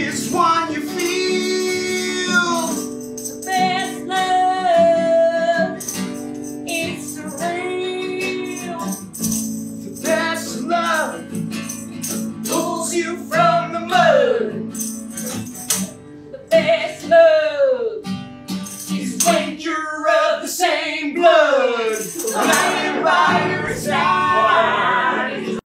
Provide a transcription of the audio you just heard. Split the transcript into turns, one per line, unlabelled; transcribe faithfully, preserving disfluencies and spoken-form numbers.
is one you feel.
The best love, it's real.
The best love pulls you from the mud.
The best love
is when you're of the same blood. Lying by your